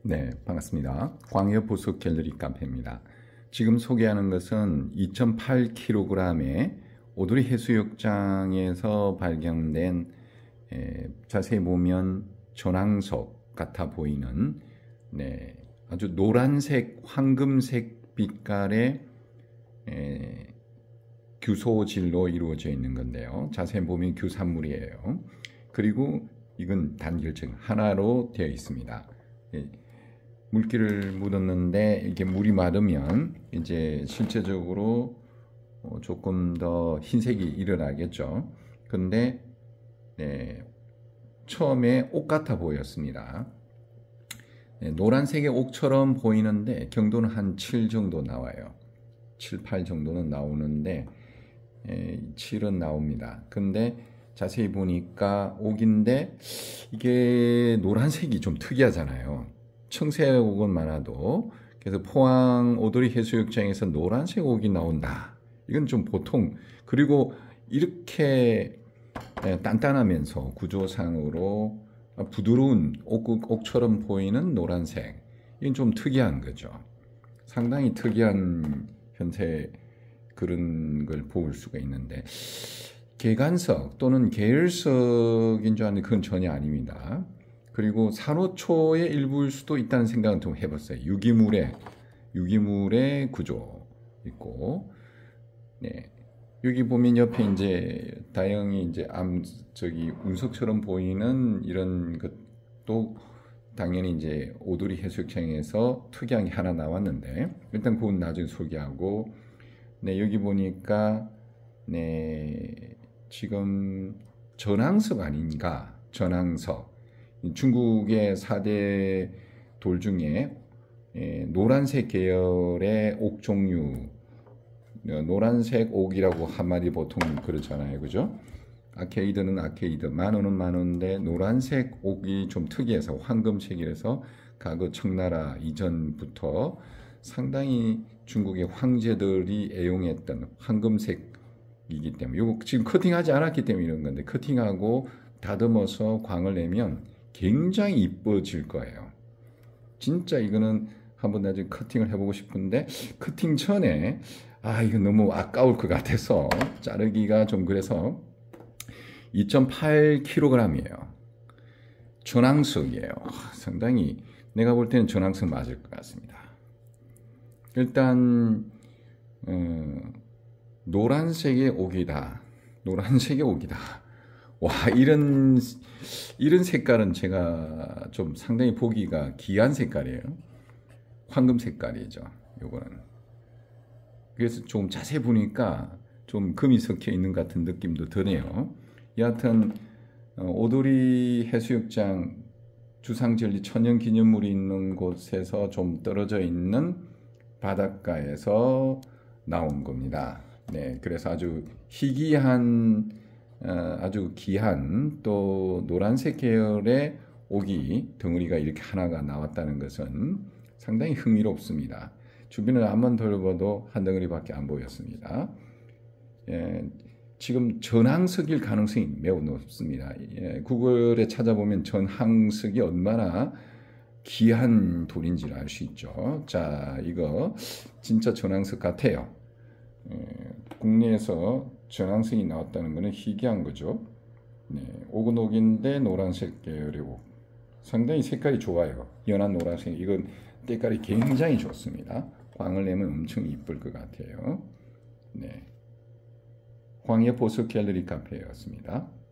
네, 반갑습니다. 광역 보석 갤러리 카페입니다. 지금 소개하는 것은 2.8kg의 오드리 해수욕장에서 발견된 자세히 보면 전황석 같아 보이는 아주 노란색, 황금색 빛깔의 규소질로 이루어져 있는 건데요. 자세히 보면 규산물이에요. 그리고 이건 단결층 하나로 되어 있습니다. 물기를 묻었는데 이게 물이 마르면 이제 실제적으로 조금 더 흰색이 일어나겠죠. 근데 처음에 옥 같아 보였습니다. 노란색의 옥처럼 보이는데 경도는 한 7 정도 나와요. 7, 8 정도는 나오는데 7은 나옵니다. 근데 자세히 보니까 옥인데 이게 노란색이 좀 특이하잖아요. 청색 옥은 많아도. 그래서 포항 오드리 해수욕장에서 노란색 옥이 나온다. 이건 좀 보통. 그리고 이렇게 단단하면서 구조상으로 부드러운 옥처럼 보이는 노란색. 이건 좀 특이한 거죠. 상당히 특이한 현세 그런 걸 볼 수가 있는데 계간석 또는 계열석인 줄 알았는데 그건 전혀 아닙니다. 그리고 산호초의 일부일 수도 있다는 생각은 좀 해봤어요. 유기물의 구조 있고, 여기 보면 옆에 이제 다행히 이제 운석처럼 보이는 이런 것도 당연히 이제 오드리 해수욕장에서 특이한 게 하나 나왔는데 일단 그건 나중에 소개하고, 여기 보니까 지금 전황석 아닌가? 전황석. 중국의 4대 돌 중에 노란색 계열의 옥 종류, 노란색 옥이라고 한마디 보통 그러잖아요. 그죠? 아케이드는 아케이드, 만호는 만호인데 노란색 옥이 좀 특이해서 황금색이라서 과거 청나라 이전부터 상당히 중국의 황제들이 애용했던 황금색이기 때문에 이거 지금 커팅하지 않았기 때문에 이런 건데 커팅하고 다듬어서 광을 내면 굉장히 이뻐질 거예요. 진짜 이거는 한번 나중에 커팅을 해보고 싶은데 커팅 전에 이거 너무 아까울 것 같아서 자르기가 좀 그래서 2.8kg이에요. 전황석이에요. 상당히 내가 볼 때는 전황석 맞을 것 같습니다. 일단 노란색의 옥이다. 노란색의 옥이다. 와, 이런 색깔은 제가 좀 상당히 보기가 귀한 색깔이에요. 황금 색깔이죠. 요거는. 그래서 좀 자세히 보니까 좀 금이 섞여 있는 것 같은 느낌도 드네요. 여하튼 오드리 해수욕장 주상절리 천연기념물이 있는 곳에서 좀 떨어져 있는 바닷가에서 나온 겁니다. 그래서 아주 희귀한 아주 귀한 또 노란색 계열의 옥이 덩어리가 이렇게 하나가 나왔다는 것은 상당히 흥미롭습니다. 주변을 한번 돌봐도 한 덩어리밖에 안 보였습니다. 지금 전황석일 가능성이 매우 높습니다. 구글에 찾아보면 전황석이 얼마나 귀한 돌인지를 알 수 있죠. 자, 이거 진짜 전황석 같아요. 국내에서 전황석이 나왔다는 것은 희귀한 거죠. 옥은 옥인데 노란색 계열의 옥. 상당히 색깔이 좋아요. 연한 노란색. 이건 때깔이 굉장히 좋습니다. 광을 내면 엄청 이쁠 것 같아요. 광역 보석 갤러리 카페였습니다.